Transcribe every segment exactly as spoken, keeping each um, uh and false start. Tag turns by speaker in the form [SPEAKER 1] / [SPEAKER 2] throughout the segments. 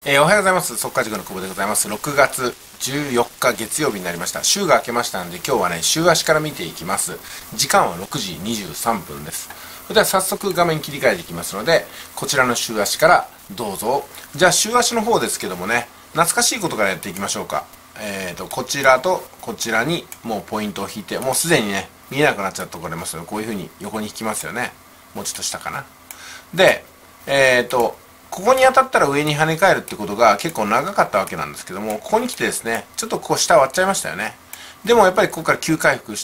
[SPEAKER 1] えー、おはようございます。速稼塾の久保でございます。ろくがつじゅうよっか月曜日になりました。週が明けましたので、今日はね、週足から見ていきます。時間はろくじにじゅうさんぷんです。それでは早速画面切り替えていきますので、こちらの週足からどうぞ。じゃあ週足の方ですけどもね、懐かしいことからやっていきましょうか。えーと、こちらとこちらにもうポイントを引いて、もうすでにね、見えなくなっちゃったところありますので、こういう風に横に引きますよね。もうちょっと下かな。で、えーと、ここに当たったら上に跳ね返るってことが結構長かったわけなんですけども、ここに来てですね、ちょっとここ下割っちゃいましたよね。でもやっぱりここから急回復して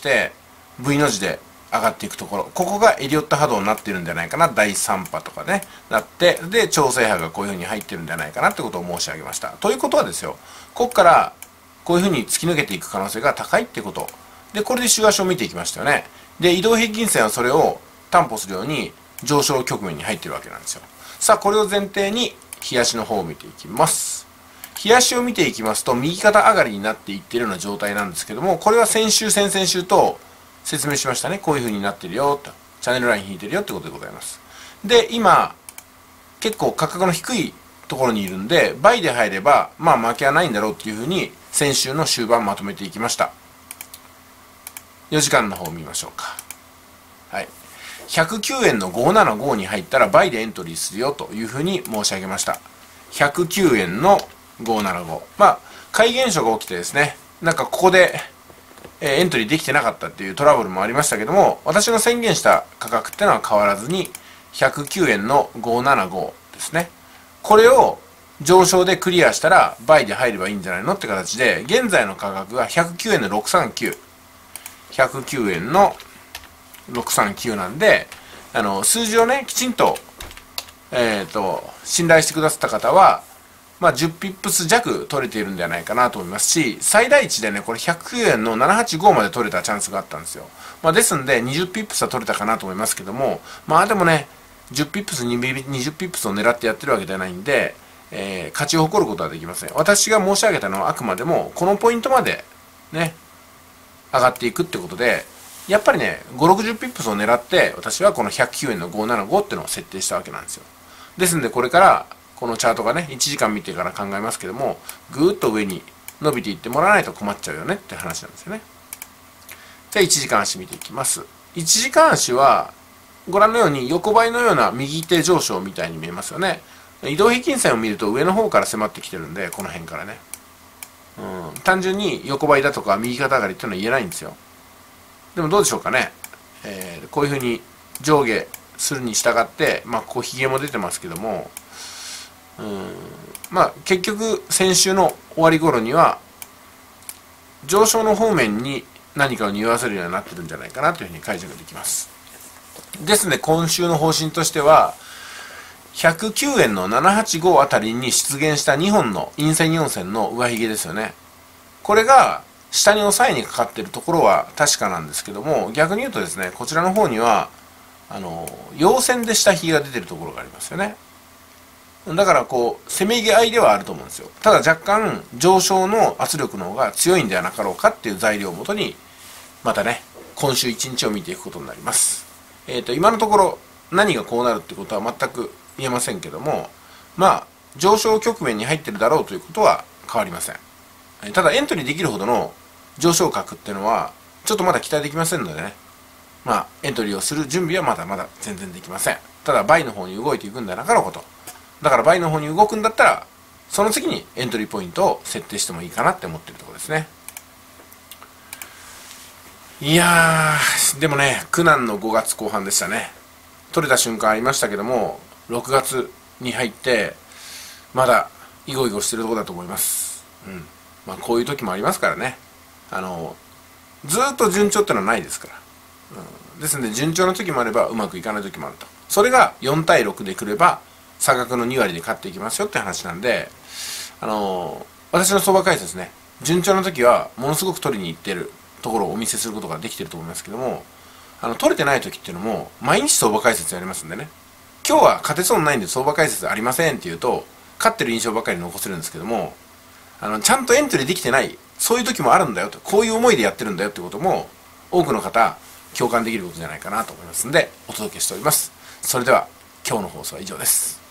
[SPEAKER 1] V の字で上がっていくところ、ここがエリオット波動になってるんじゃないかな。だいさん波とかね、なって、で、調整波がこういう風に入ってるんじゃないかなってことを申し上げました。ということはですよ、ここからこういう風に突き抜けていく可能性が高いってこと。で、これで週足を見ていきましたよね。で、移動平均線はそれを担保するように上昇局面に入ってるわけなんですよ。さあ、これを前提に、日足の方を見ていきます。日足を見ていきますと、右肩上がりになっていっているような状態なんですけども、これは先週、先々週と説明しましたね。こういう風になってるよ、と。チャンネルライン引いてるよってことでございます。で、今、結構価格の低いところにいるんで、倍で入れば、まあ負けはないんだろうっていう風に、先週の終盤まとめていきました。よじかんの方を見ましょうか。はい。ひゃくきゅうえんのごひゃくななじゅうごに入ったら倍でエントリーするよというふうに申し上げました。ひゃくきゅうえんのごひゃくななじゅうご。まあ、怪現象が起きてですね、なんかここで、えー、エントリーできてなかったっていうトラブルもありましたけども、私の宣言した価格っていうのは変わらずに、ひゃくきゅうえんのごひゃくななじゅうごですね。これを上昇でクリアしたら倍で入ればいいんじゃないのって形で、現在の価格がひゃくきゅうえんのろくさんきゅう。ひゃくきゅうえんのろくさんきゅうなんで、あの、数字をね、きちんと、えっと、信頼してくださった方は、まあ、じゅうピップス弱取れているんじゃないかなと思いますし、最大値でね、これひゃくきゅうえんのななひゃくはちじゅうごまで取れたチャンスがあったんですよ。まあ、ですんで、にじゅうピップスは取れたかなと思いますけども、まあ、でもね、じゅうピップス、にじゅうピップスを狙ってやってるわけではないんで、えー、勝ちを誇ることはできません。私が申し上げたのはあくまでも、このポイントまで、ね、上がっていくってことで、やっぱりね、ごじゅう、ろくじゅうピップスを狙って、私はこのひゃくきゅうえんのごひゃくななじゅうごっていうのを設定したわけなんですよ。ですんで、これから、このチャートがね、いちじかん見てから考えますけども、ぐーっと上に伸びていってもらわないと困っちゃうよねって話なんですよね。じゃあ、いちじかん足見ていきます。いちじかん足は、ご覧のように横ばいのような右手上昇みたいに見えますよね。移動平均線を見ると上の方から迫ってきてるんで、この辺からね。うん、単純に横ばいだとか右肩上がりっていうのは言えないんですよ。でもどうでしょうかね。えー、こういうふうに上下するに従って、まあ、こうひげも出てますけども、うん、まあ、結局先週の終わり頃には上昇の方面に何かを匂わせるようになってるんじゃないかなというふうに解釈できます。ですので今週の方針としては、ひゃくきゅうえんのななひゃくはちじゅうごあたりに出現したにほんの陰線よん線の上髭ですよね。これが下に押さえにかかっているところは確かなんですけども、逆に言うとですね、こちらの方にはあの陽線で下髭が出てるところがありますよね。だからこうせめぎ合いではあると思うんですよ。ただ若干上昇の圧力の方が強いんではなかろうかっていう材料をもとに、またね、今週いちにちを見ていくことになります。えっと今のところ何がこうなるってことは全く言えませんけども、まあ上昇局面に入ってるだろうということは変わりません。ただエントリーできるほどの上昇角っていうのはちょっとまだ期待できませんのでね、まあエントリーをする準備はまだまだ全然できません。ただ倍の方に動いていくんだなかろうこと。だから倍の方に動くんだったら、その次にエントリーポイントを設定してもいいかなって思ってるところですね。いやー、でもね、苦難のごがつこう半でしたね。取れた瞬間ありましたけども、ろくがつに入ってまだイゴイゴしてるところだと思います。うん。まあこういう時もありますからね。あのずーっと順調ってのはないですから、うん、ですので順調な時もあればうまくいかない時もあると。それがよんたいろくでくれば差額のにわりで勝っていきますよって話なんで、あの私の相場解説ね、順調な時はものすごく取りに行ってるところをお見せすることができてると思いますけども、あの取れてない時っていうのも毎日相場解説やりますんでね、今日は勝てそうにないんで相場解説ありませんって言うと勝ってる印象ばかり残せるんですけども、あのちゃんとエントリーできてない、そういう時もあるんだよと、こういう思いでやってるんだよってことも多くの方共感できることじゃないかなと思いますのでお届けしております。それでは今日の放送は以上です。